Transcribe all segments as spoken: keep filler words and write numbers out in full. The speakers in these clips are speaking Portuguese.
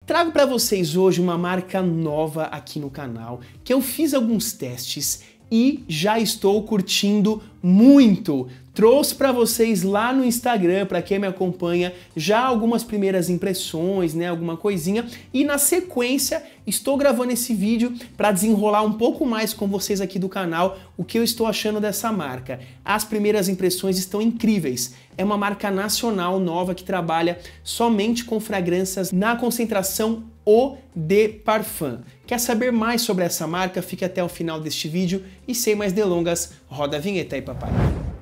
Trago para vocês hoje uma marca nova aqui no canal, que eu fiz alguns testes e já estou curtindo muito. Trouxe para vocês lá no Instagram, para quem me acompanha, já algumas primeiras impressões, né, alguma coisinha, e na sequência estou gravando esse vídeo para desenrolar um pouco mais com vocês aqui do canal o que eu estou achando dessa marca. As primeiras impressões estão incríveis. É uma marca nacional nova que trabalha somente com fragrâncias na concentração Eau de Parfum. Quer saber mais sobre essa marca? Fique até o final deste vídeo e sem mais delongas, roda a vinheta aí, papai.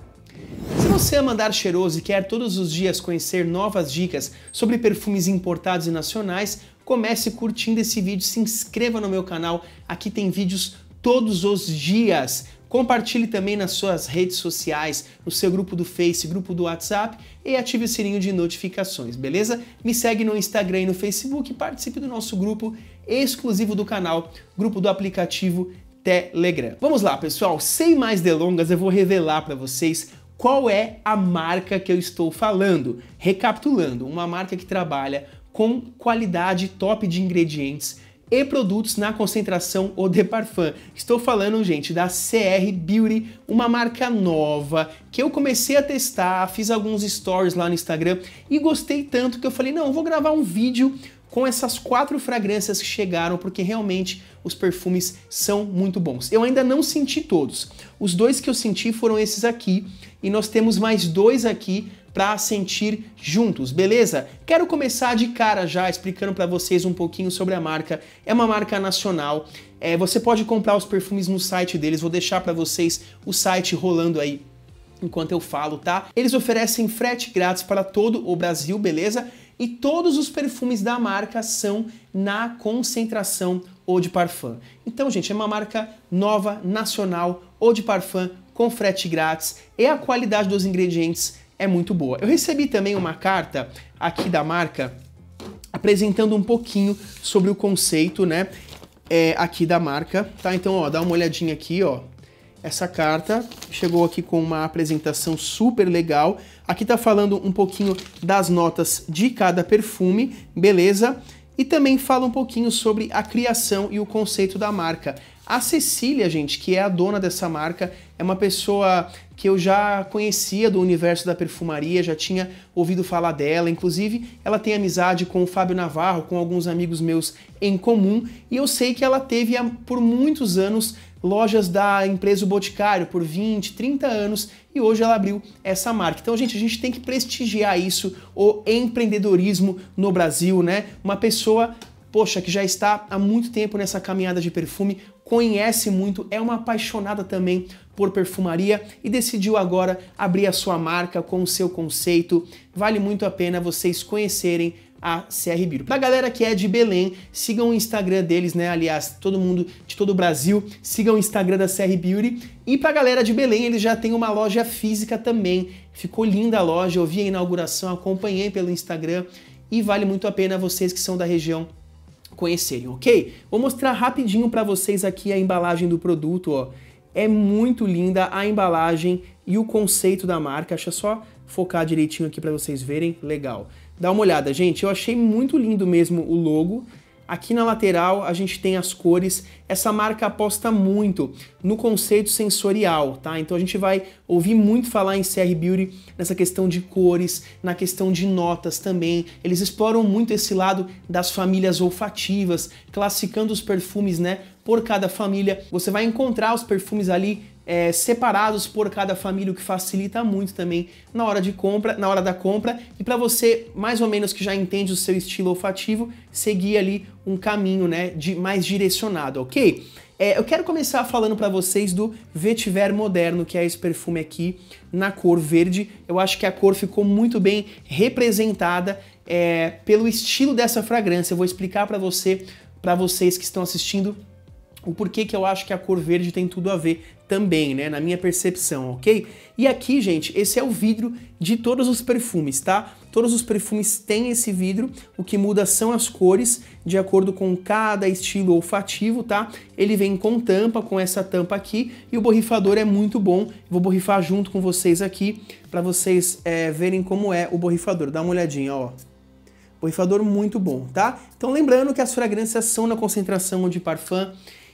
Se você ama andar cheiroso e quer todos os dias conhecer novas dicas sobre perfumes importados e nacionais, comece curtindo esse vídeo, se inscreva no meu canal, aqui tem vídeos todos os dias. Compartilhe também nas suas redes sociais, no seu grupo do Face, grupo do WhatsApp e ative o sininho de notificações, beleza? Me segue no Instagram e no Facebook e participe do nosso grupo exclusivo do canal, grupo do aplicativo Telegram. Vamos lá, pessoal, sem mais delongas, eu vou revelar para vocês qual é a marca que eu estou falando. Recapitulando, uma marca que trabalha com qualidade top de ingredientes e produtos na concentração Eau de Parfum. Estou falando, gente, da C R Beauty, uma marca nova que eu comecei a testar, fiz alguns stories lá no Instagram e gostei tanto que eu falei, não, eu vou gravar um vídeo com essas quatro fragrâncias que chegaram, porque realmente os perfumes são muito bons. Eu ainda não senti todos. Os dois que eu senti foram esses aqui, e nós temos mais dois aqui para sentir juntos, beleza? Quero começar de cara já explicando para vocês um pouquinho sobre a marca. É uma marca nacional, é, você pode comprar os perfumes no site deles, vou deixar para vocês o site rolando aí enquanto eu falo, tá? Eles oferecem frete grátis para todo o Brasil, beleza? E todos os perfumes da marca são na concentração Eau de Parfum. Então, gente, é uma marca nova, nacional, Eau de Parfum, com frete grátis, e a qualidade dos ingredientes é muito boa. Eu recebi também uma carta aqui da marca apresentando um pouquinho sobre o conceito, né, é, aqui da marca, tá? Então, ó, dá uma olhadinha aqui, ó. Essa carta chegou aqui com uma apresentação super legal. Aqui tá falando um pouquinho das notas de cada perfume, beleza? E também fala um pouquinho sobre a criação e o conceito da marca. A Cecília, gente, que é a dona dessa marca, é uma pessoa que eu já conhecia do universo da perfumaria, já tinha ouvido falar dela, inclusive ela tem amizade com o Fábio Navarro, com alguns amigos meus em comum, e eu sei que ela teve por muitos anos lojas da empresa O Boticário, por vinte, trinta anos, e hoje ela abriu essa marca. Então, gente, a gente tem que prestigiar isso, o empreendedorismo no Brasil, né? Uma pessoa, poxa, que já está há muito tempo nessa caminhada de perfume, conhece muito, é uma apaixonada também por perfumaria e decidiu agora abrir a sua marca com o seu conceito. Vale muito a pena vocês conhecerem a C R Beauty. Pra galera que é de Belém, sigam o Instagram deles, né? Aliás, todo mundo de todo o Brasil, sigam o Instagram da C R Beauty. E pra galera de Belém, eles já têm uma loja física também. Ficou linda a loja, eu vi a inauguração, acompanhei pelo Instagram e vale muito a pena vocês que são da região conhecerem, ok? Vou mostrar rapidinho pra vocês aqui a embalagem do produto, ó. É muito linda a embalagem e o conceito da marca. Deixa eu só focar direitinho aqui pra vocês verem. Legal. Dá uma olhada, gente. Eu achei muito lindo mesmo o logo. Aqui na lateral a gente tem as cores. Essa marca aposta muito no conceito sensorial, tá? Então a gente vai ouvir muito falar em C R Beauty nessa questão de cores, na questão de notas também. Eles exploram muito esse lado das famílias olfativas, classificando os perfumes, né, por cada família. Você vai encontrar os perfumes ali É, separados por cada família, o que facilita muito também na hora de compra, na hora da compra, e para você, mais ou menos que já entende o seu estilo olfativo, seguir ali um caminho, né, de, mais direcionado, ok? É, eu quero começar falando para vocês do Vetiver Moderno, que é esse perfume aqui na cor verde. Eu acho que a cor ficou muito bem representada é, pelo estilo dessa fragrância. Eu vou explicar para você, para vocês que estão assistindo, o porquê que eu acho que a cor verde tem tudo a ver também, né, na minha percepção, ok? E aqui, gente, esse é o vidro de todos os perfumes, tá? Todos os perfumes têm esse vidro, o que muda são as cores, de acordo com cada estilo olfativo, tá? Ele vem com tampa, com essa tampa aqui, e o borrifador é muito bom. Vou borrifar junto com vocês aqui, para vocês é, verem como é o borrifador. Dá uma olhadinha, ó. O Borrifador muito bom, tá? Então lembrando que as fragrâncias são na concentração de parfum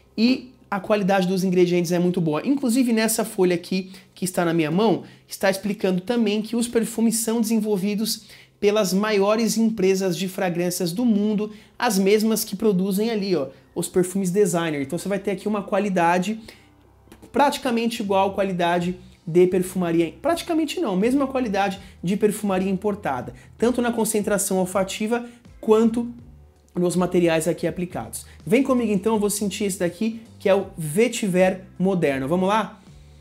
e a qualidade dos ingredientes é muito boa. Inclusive nessa folha aqui que está na minha mão, está explicando também que os perfumes são desenvolvidos pelas maiores empresas de fragrâncias do mundo, as mesmas que produzem ali, ó, os perfumes designer. Então você vai ter aqui uma qualidade praticamente igual à qualidade de perfumaria, praticamente não, mesma qualidade de perfumaria importada, tanto na concentração olfativa quanto nos materiais aqui aplicados. Vem comigo então, eu vou sentir esse daqui, que é o Vetiver Moderno. Vamos lá?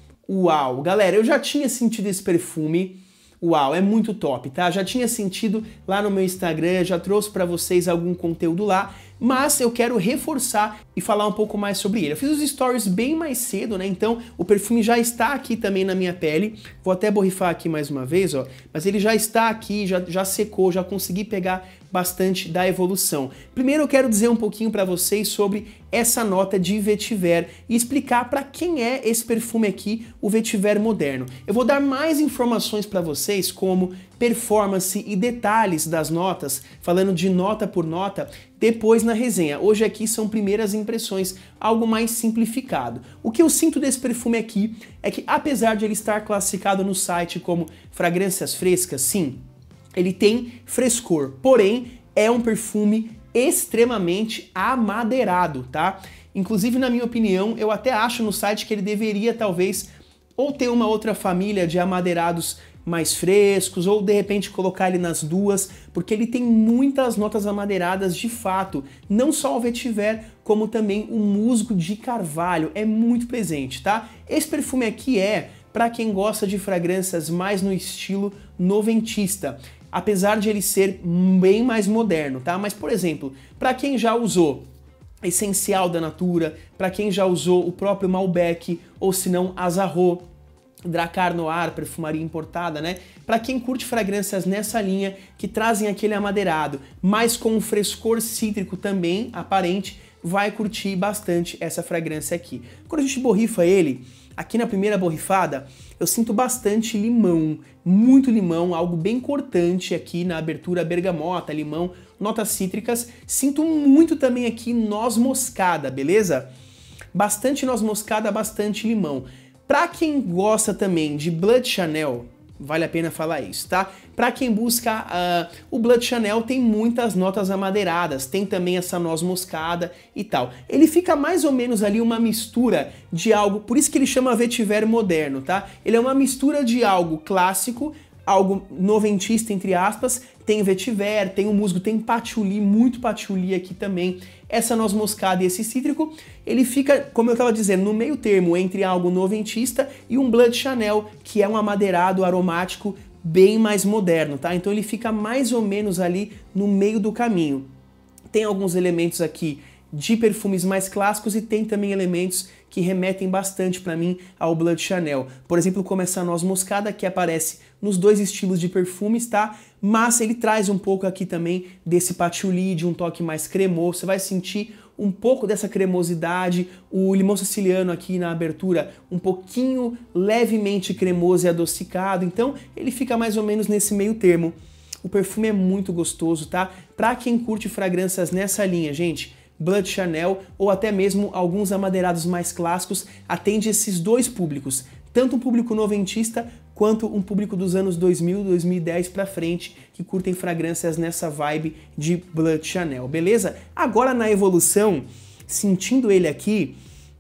Uau! Galera, eu já tinha sentido esse perfume. Uau, é muito top, tá? Já tinha sentido lá no meu Instagram, já trouxe para vocês algum conteúdo lá, mas eu quero reforçar e falar um pouco mais sobre ele. Eu fiz os stories bem mais cedo, né? Então o perfume já está aqui também na minha pele. Vou até borrifar aqui mais uma vez, ó. Mas ele já está aqui, já, já secou, já consegui pegar bastante da evolução. Primeiro eu quero dizer um pouquinho para vocês sobre essa nota de Vetiver e explicar para quem é esse perfume aqui, o Vetiver Moderno. Eu vou dar mais informações para vocês, como performance e detalhes das notas, falando de nota por nota, depois na resenha. Hoje aqui são primeiras impressões, algo mais simplificado. O que eu sinto desse perfume aqui é que, apesar de ele estar classificado no site como fragrâncias frescas, sim, ele tem frescor, porém é um perfume extremamente amadeirado, tá? Inclusive, na minha opinião, eu até acho no site que ele deveria talvez ou ter uma outra família de amadeirados mais frescos, ou de repente colocar ele nas duas, porque ele tem muitas notas amadeiradas de fato, não só o Vetiver, como também o musgo de carvalho, é muito presente, tá? Esse perfume aqui é para quem gosta de fragrâncias mais no estilo noventista, apesar de ele ser bem mais moderno, tá? Mas, por exemplo, para quem já usou Essencial da Natura, para quem já usou o próprio Malbec, ou se não Azarro, Dracar Noir, perfumaria importada, né? Para quem curte fragrâncias nessa linha, que trazem aquele amadeirado, mas com um frescor cítrico também aparente, vai curtir bastante essa fragrância aqui. Quando a gente borrifa ele, aqui na primeira borrifada, eu sinto bastante limão, muito limão, algo bem cortante aqui na abertura, bergamota, limão, notas cítricas. Sinto muito também aqui noz moscada, beleza? Bastante noz moscada, bastante limão. Pra quem gosta também de Blood Chanel, vale a pena falar isso, tá? Pra quem busca uh, o Blood Chanel, tem muitas notas amadeiradas, tem também essa noz moscada e tal. Ele fica mais ou menos ali uma mistura de algo, por isso que ele chama Vetiver Moderno, tá? Ele é uma mistura de algo clássico, algo noventista, entre aspas, tem vetiver, tem o musgo, tem patchouli, muito patchouli aqui também, essa noz moscada e esse cítrico, ele fica, como eu estava dizendo, no meio termo entre algo noventista e um Blood Chanel, que é um amadeirado aromático bem mais moderno, tá? Então ele fica mais ou menos ali no meio do caminho. Tem alguns elementos aqui de perfumes mais clássicos e tem também elementos que remetem bastante para mim ao Blood Chanel. Por exemplo, como essa noz moscada que aparece nos dois estilos de perfumes, tá? Mas ele traz um pouco aqui também desse patchouli, de um toque mais cremoso. Você vai sentir um pouco dessa cremosidade, o limão siciliano aqui na abertura um pouquinho levemente cremoso e adocicado, então ele fica mais ou menos nesse meio termo. O perfume é muito gostoso, tá? Pra quem curte fragrâncias nessa linha, gente, Blood Chanel ou até mesmo alguns amadeirados mais clássicos, atende esses dois públicos, tanto um público noventista quanto um público dos anos dois mil, dois mil e dez pra frente, que curtem fragrâncias nessa vibe de Blood Chanel, beleza? Agora na evolução, sentindo ele aqui,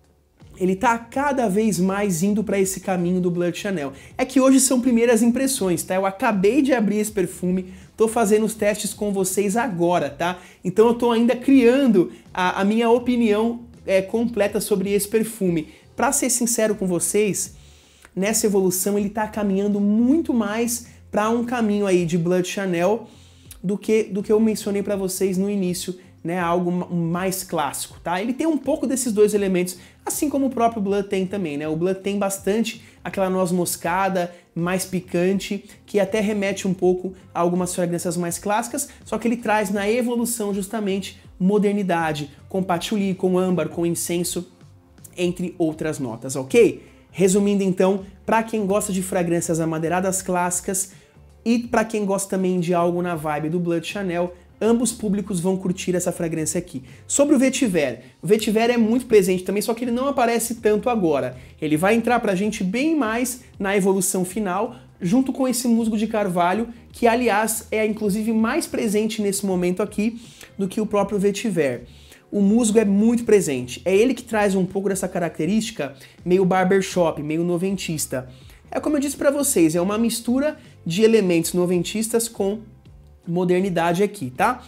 ele tá cada vez mais indo para esse caminho do Blood Chanel. É que hoje são primeiras impressões, tá? Eu acabei de abrir esse perfume, tô fazendo os testes com vocês agora, tá? Então eu tô ainda criando a, a minha opinião é, completa sobre esse perfume. Para ser sincero com vocês, nessa evolução ele tá caminhando muito mais para um caminho aí de Blood Chanel do que, do que eu mencionei para vocês no início, né, algo mais clássico, tá? Ele tem um pouco desses dois elementos, assim como o próprio Blood tem também, né? O Blood tem bastante aquela noz moscada, mais picante, que até remete um pouco a algumas fragrâncias mais clássicas, só que ele traz na evolução justamente modernidade, com patchouli, com âmbar, com incenso, entre outras notas, ok? Resumindo então, para quem gosta de fragrâncias amadeiradas clássicas e para quem gosta também de algo na vibe do Blood Chanel, ambos públicos vão curtir essa fragrância aqui. Sobre o vetiver, o vetiver é muito presente também, só que ele não aparece tanto agora. Ele vai entrar pra gente bem mais na evolução final, junto com esse musgo de carvalho, que aliás é inclusive mais presente nesse momento aqui do que o próprio vetiver. O musgo é muito presente, é ele que traz um pouco dessa característica meio barbershop, meio noventista. É como eu disse pra vocês, é uma mistura de elementos noventistas com modernidade aqui, tá?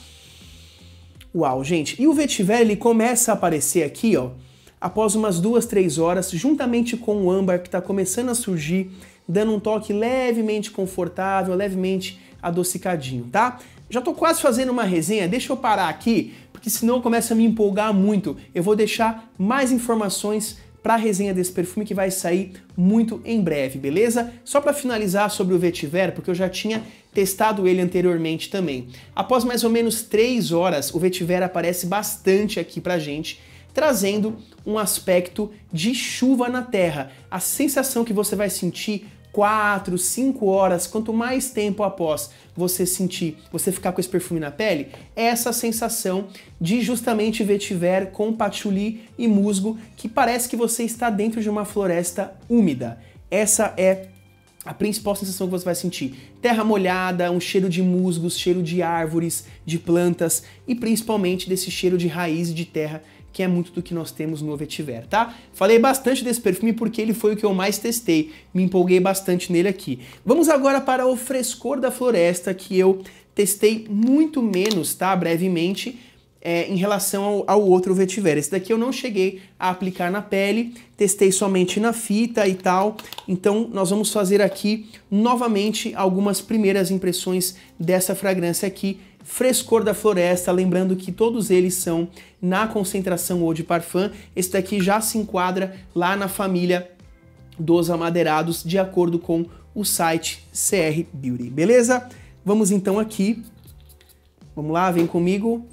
Uau, gente, e o vetiver ele começa a aparecer aqui, ó, após umas duas, três horas, juntamente com o âmbar que tá começando a surgir, dando um toque levemente confortável, levemente adocicadinho, tá? Já tô quase fazendo uma resenha, deixa eu parar aqui, porque senão começa a me empolgar muito. Eu vou deixar mais informações para a resenha desse perfume que vai sair muito em breve, beleza? Só para finalizar sobre o vetiver, porque eu já tinha testado ele anteriormente também. Após mais ou menos três horas, o vetiver aparece bastante aqui pra gente, trazendo um aspecto de chuva na terra. A sensação que você vai sentir quatro, cinco horas, quanto mais tempo após você sentir, você ficar com esse perfume na pele, é essa sensação de justamente vetiver com patchouli e musgo, que parece que você está dentro de uma floresta úmida. Essa é a principal sensação que você vai sentir. Terra molhada, um cheiro de musgos, cheiro de árvores, de plantas e principalmente desse cheiro de raiz e de terra, que é muito do que nós temos no vetiver, tá? Falei bastante desse perfume porque ele foi o que eu mais testei, me empolguei bastante nele aqui. Vamos agora para o Frescor da Floresta, que eu testei muito menos, tá? Brevemente, é, em relação ao, ao outro vetiver. Esse daqui eu não cheguei a aplicar na pele, testei somente na fita e tal, então nós vamos fazer aqui novamente algumas primeiras impressões dessa fragrância aqui, Frescor da Floresta, lembrando que todos eles são na concentração Eau de Parfum. Esse daqui já se enquadra lá na família dos amadeirados, de acordo com o site C R Beauty, beleza? Vamos então aqui, vamos lá, vem comigo.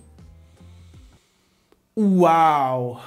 Uau!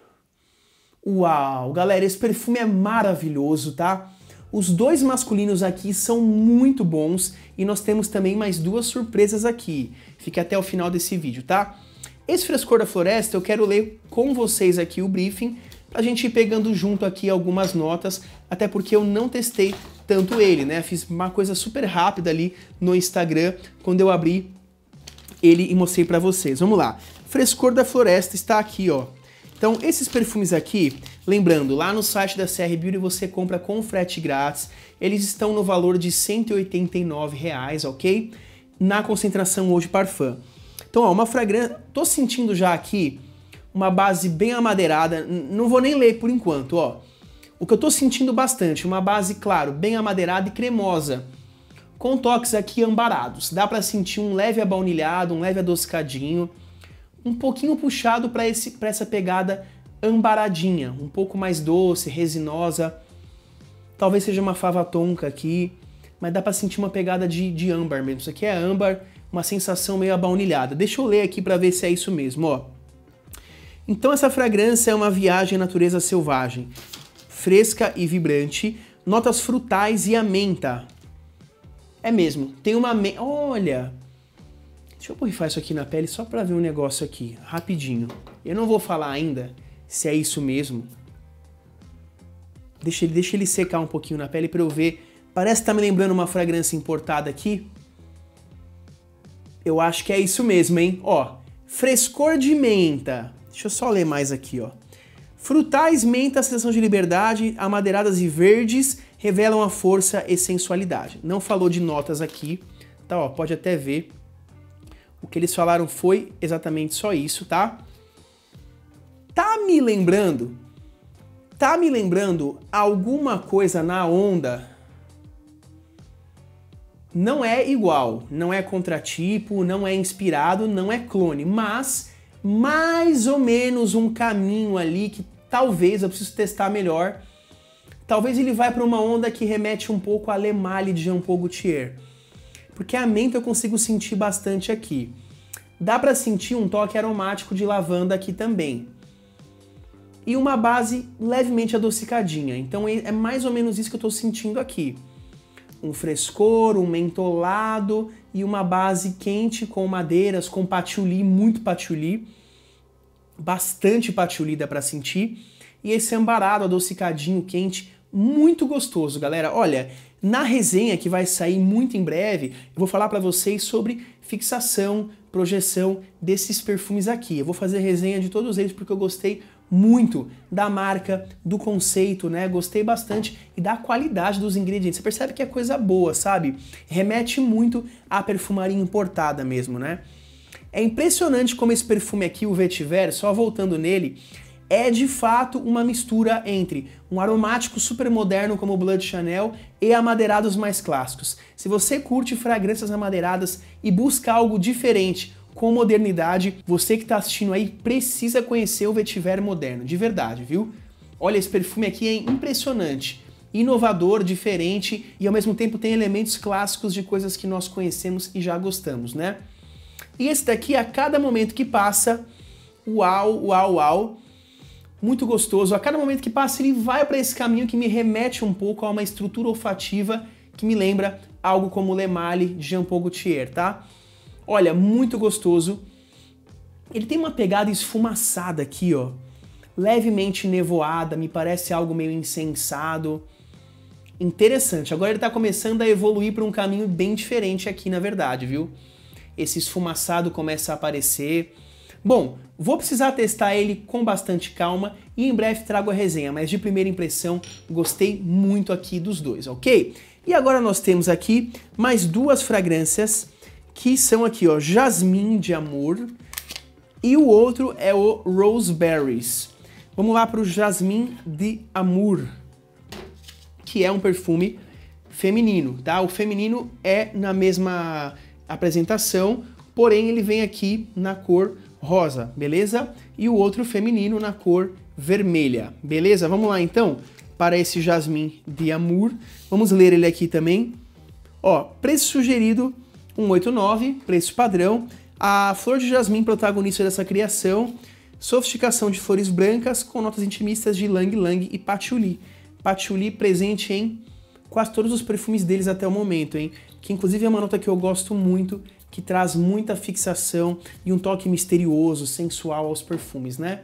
Uau! Galera, esse perfume é maravilhoso, tá? Os dois masculinos aqui são muito bons e nós temos também mais duas surpresas aqui. Fique até o final desse vídeo, tá? Esse Frescor da Floresta eu quero ler com vocês aqui o briefing pra gente ir pegando junto aqui algumas notas, até porque eu não testei tanto ele, né? Fiz uma coisa super rápida ali no Instagram quando eu abri ele e mostrei pra vocês. Vamos lá. Frescor da Floresta está aqui, ó. Então, esses perfumes aqui, lembrando, lá no site da C R Beauty você compra com frete grátis, eles estão no valor de cento e oitenta e nove reais, ok? Na concentração Eau de Parfum. Então, ó, uma fragrância, tô sentindo já aqui uma base bem amadeirada, não vou nem ler por enquanto, ó. O que eu tô sentindo bastante, uma base, claro, bem amadeirada e cremosa, com toques aqui ambarados. Dá pra sentir um leve abaunilhado, um leve adocicadinho, um pouquinho puxado para esse para essa pegada ambaradinha, um pouco mais doce, resinosa. Talvez seja uma fava tonka aqui, mas dá para sentir uma pegada de, de âmbar mesmo. Isso aqui é âmbar, uma sensação meio abaunilhada. Deixa eu ler aqui para ver se é isso mesmo, ó. Então essa fragrância é uma viagem à natureza selvagem, fresca e vibrante, notas frutais e a menta. É mesmo, tem uma menta, olha... Deixa eu borrifar isso aqui na pele só pra ver um negócio aqui, rapidinho. Eu não vou falar ainda se é isso mesmo. Deixa ele, deixa ele secar um pouquinho na pele pra eu ver. Parece que tá me lembrando uma fragrância importada aqui. Eu acho que é isso mesmo, hein? Ó, frescor de menta. Deixa eu só ler mais aqui, ó. Frutais, menta, sensação de liberdade, amadeiradas e verdes revelam a força e sensualidade. Não falou de notas aqui, tá? Ó, pode até ver. O que eles falaram foi exatamente só isso, tá? Tá me lembrando? Tá me lembrando alguma coisa na onda? Não é igual, não é contratipo, não é inspirado, não é clone, mas mais ou menos um caminho ali que talvez eu preciso testar melhor. Talvez ele vai para uma onda que remete um pouco a Le Male de Jean Paul Gaultier. Porque a menta eu consigo sentir bastante aqui. Dá para sentir um toque aromático de lavanda aqui também. E uma base levemente adocicadinha. Então é mais ou menos isso que eu estou sentindo aqui. um frescor, um mentolado e uma base quente com madeiras, com patchouli, muito patchouli, bastante patchouli dá pra sentir. E esse ambarado adocicadinho, quente, muito gostoso, galera. Olha, na resenha que vai sair muito em breve, eu vou falar pra vocês sobre fixação, projeção desses perfumes aqui. Eu vou fazer resenha de todos eles porque eu gostei muito da marca, do conceito, né? Gostei bastante e da qualidade dos ingredientes. Você percebe que é coisa boa, sabe? Remete muito à perfumaria importada mesmo, né? É impressionante como esse perfume aqui, o Vetiver, só voltando nele, é de fato uma mistura entre um aromático super moderno como o Blood Chanel e amadeirados mais clássicos. Se você curte fragrâncias amadeiradas e busca algo diferente com modernidade, você que está assistindo aí precisa conhecer o Vetiver moderno, de verdade, viu? Olha, esse perfume aqui é impressionante, inovador, diferente e ao mesmo tempo tem elementos clássicos de coisas que nós conhecemos e já gostamos, né? E esse daqui, a cada momento que passa, uau, uau, uau, muito gostoso. A cada momento que passa ele vai para esse caminho que me remete um pouco a uma estrutura olfativa que me lembra algo como o Le Male de Jean Paul Gaultier, tá? Olha, muito gostoso. Ele tem uma pegada esfumaçada aqui, ó. Levemente nevoada, me parece algo meio insensado. Interessante. Agora ele tá começando a evoluir para um caminho bem diferente aqui, na verdade, viu? Esse esfumaçado começa a aparecer. Bom, vou precisar testar ele com bastante calma e em breve trago a resenha, mas de primeira impressão gostei muito aqui dos dois, ok? E agora nós temos aqui mais duas fragrâncias que são aqui, ó, Jasmine de Amour e o outro é o Roseberries. Vamos lá para o Jasmine de Amour, que é um perfume feminino, tá? O feminino é na mesma apresentação, porém ele vem aqui na cor rosa, beleza? E o outro feminino na cor vermelha, beleza? Vamos lá então para esse Jasmine de Amour. Vamos ler ele aqui também. Ó, preço sugerido cento e oitenta e nove, preço padrão. A flor de jasmim protagonista dessa criação, sofisticação de flores brancas com notas intimistas de Lang Lang e Patchouli. Patchouli presente em quase todos os perfumes deles até o momento, hein? Que inclusive é uma nota que eu gosto muito, que traz muita fixação e um toque misterioso, sensual aos perfumes, né?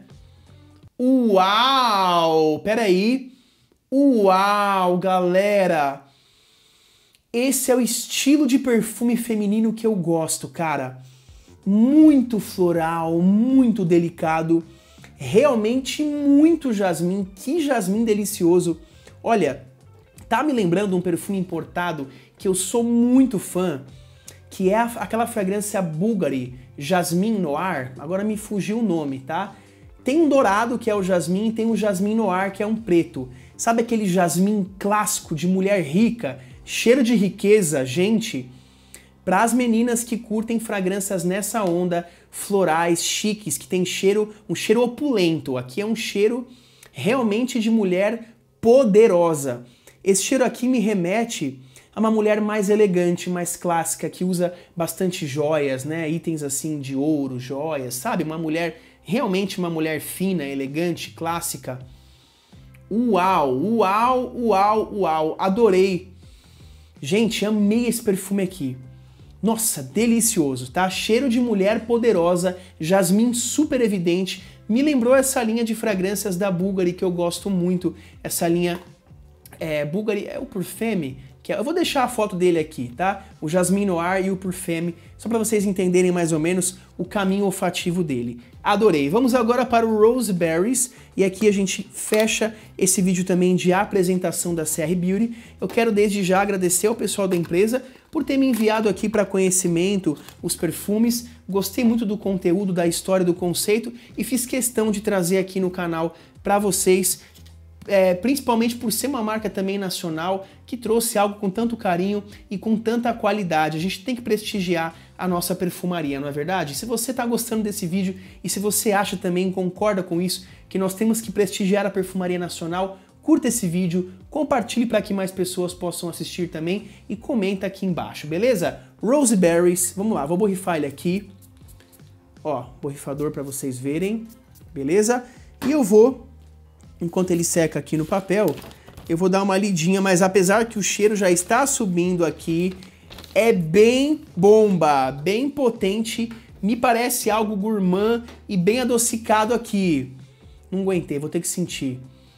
Uau! Peraí! Uau, galera! Esse é o estilo de perfume feminino que eu gosto, cara. Muito floral, muito delicado, realmente muito jasmim. Que jasmim delicioso! Olha, tá me lembrando um perfume importado que eu sou muito fã, que é aquela fragrância Bulgari, Jasmine Noir. Agora me fugiu o nome, tá? Tem um dourado, que é o jasmim, e tem um Jasmine Noir, que é um preto. Sabe aquele jasmim clássico de mulher rica? Cheiro de riqueza, gente, para as meninas que curtem fragrâncias nessa onda, florais, chiques, que tem cheiro, um cheiro opulento. Aqui é um cheiro realmente de mulher poderosa. Esse cheiro aqui me remete a uma mulher mais elegante, mais clássica, que usa bastante joias, né? Itens assim de ouro, joias, sabe? Uma mulher, realmente uma mulher fina, elegante, clássica. Uau, uau, uau, uau, adorei. Gente, amei esse perfume aqui. Nossa, delicioso, tá? Cheiro de mulher poderosa, jasmim super evidente. Me lembrou essa linha de fragrâncias da Bulgari que eu gosto muito. Essa linha é, Bulgari é o Parfum, que é, eu vou deixar a foto dele aqui, tá? O Jasmine Noir e o Parfum, só para vocês entenderem mais ou menos o caminho olfativo dele. Adorei. Vamos agora para o Roseberries e aqui a gente fecha esse vídeo também de apresentação da C R Beauty. Eu quero desde já agradecer ao pessoal da empresa por ter me enviado aqui para conhecimento os perfumes. Gostei muito do conteúdo, da história, do conceito e fiz questão de trazer aqui no canal para vocês, é, principalmente por ser uma marca também nacional que trouxe algo com tanto carinho e com tanta qualidade. A gente tem que prestigiar a nossa perfumaria, não é verdade? Se você está gostando desse vídeo e se você acha também, concorda com isso, que nós temos que prestigiar a perfumaria nacional, curta esse vídeo, compartilhe para que mais pessoas possam assistir também e comenta aqui embaixo, beleza? Roseberries, vamos lá, vou borrifar ele aqui. Ó, borrifador para vocês verem, beleza? E eu vou, enquanto ele seca aqui no papel, eu vou dar uma lidinha, mas apesar que o cheiro já está subindo aqui, é bem bomba, bem potente, me parece algo gourmand e bem adocicado aqui. Não aguentei, vou ter que sentir.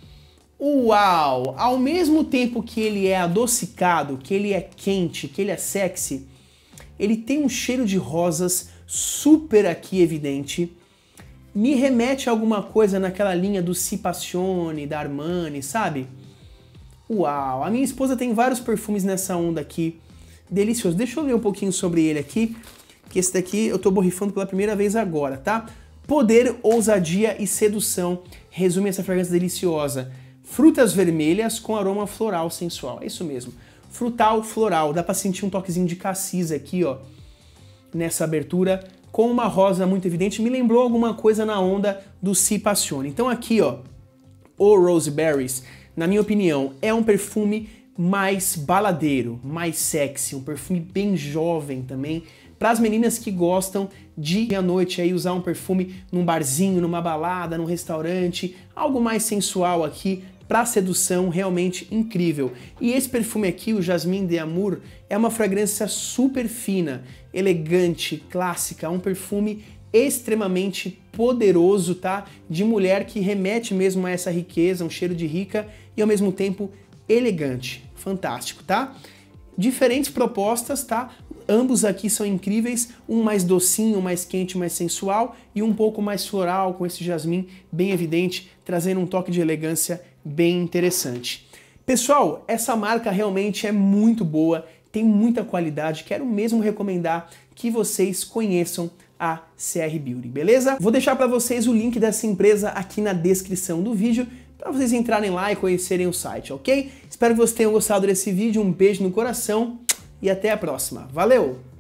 Uau! Ao mesmo tempo que ele é adocicado, que ele é quente, que ele é sexy, ele tem um cheiro de rosas super aqui evidente. Me remete a alguma coisa naquela linha do Si Passione, da Armani, sabe? Uau! A minha esposa tem vários perfumes nessa onda aqui. Delicioso. Deixa eu ler um pouquinho sobre ele aqui, que esse daqui eu tô borrifando pela primeira vez agora, tá? Poder, ousadia e sedução. Resume essa fragrância deliciosa. Frutas vermelhas com aroma floral sensual. É isso mesmo. Frutal, floral. Dá pra sentir um toquezinho de cassis aqui, ó. Nessa abertura. Com uma rosa muito evidente. Me lembrou alguma coisa na onda do Si Passione. Então aqui, ó. O Roseberries, na minha opinião, é um perfume mais baladeiro, mais sexy. Um perfume bem jovem também. Para as meninas que gostam de ir à noite aí usar um perfume num barzinho, numa balada, num restaurante, algo mais sensual aqui, para sedução, realmente incrível. E esse perfume aqui, o Jasmine d'Amour, é uma fragrância super fina, elegante, clássica, um perfume extremamente poderoso, tá? De mulher que remete mesmo a essa riqueza, um cheiro de rica e ao mesmo tempo elegante. Fantástico, tá? Diferentes propostas, tá? Ambos aqui são incríveis, um mais docinho, mais quente, mais sensual e um pouco mais floral, com esse jasmim bem evidente, trazendo um toque de elegância bem interessante. Pessoal, essa marca realmente é muito boa, tem muita qualidade, quero mesmo recomendar que vocês conheçam a C R Beauty, beleza? Vou deixar para vocês o link dessa empresa aqui na descrição do vídeo, para vocês entrarem lá e conhecerem o site, ok? Espero que vocês tenham gostado desse vídeo, um beijo no coração e até a próxima. Valeu!